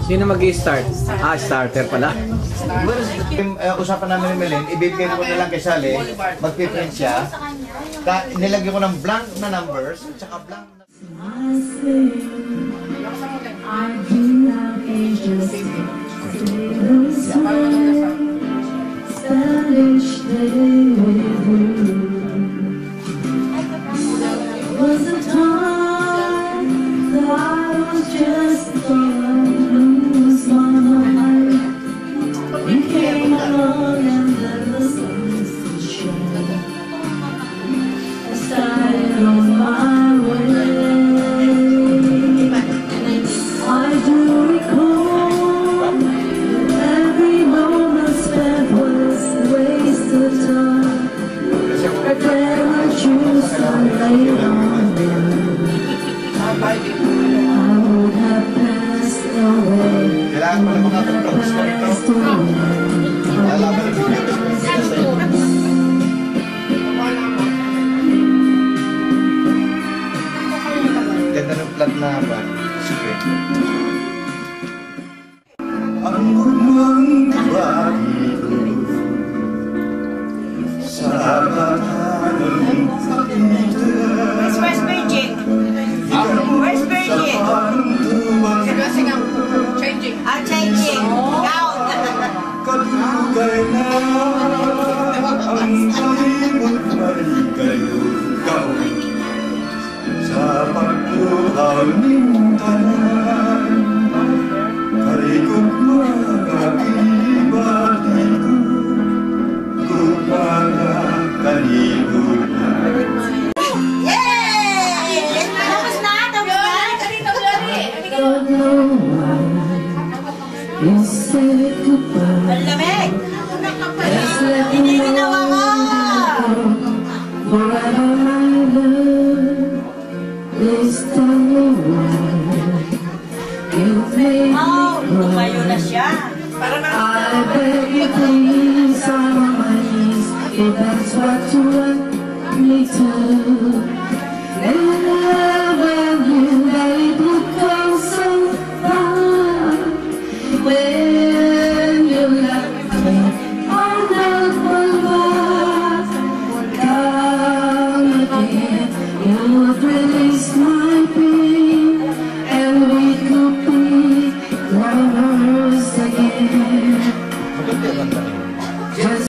Sino mag-i-start? Ah, starter pala. Usapan namin ni Melen, ibibigay ko na lang kay Sally, mag-print siya. Nilagyan ko ng blank na numbers, at saka blank na... Kailangan ko na mga pagpapos ko ito. Ganda ng plat na ba? Ang gumang bahay sa batanong Where's Virgie? Where's Virgie? Changing. I'm changing. Gown. Kadugay na ang kalimot may kayo gawin sa pagtuhaw ng tanan. Karikot mga ibatigo kung mga kalibutan. You said goodbye. Malamig! Hindi ginawa ko! Forever my love is still alive. You've made me tumayo na siya. I beg you please, I'm on my knees. If that's what you want me to.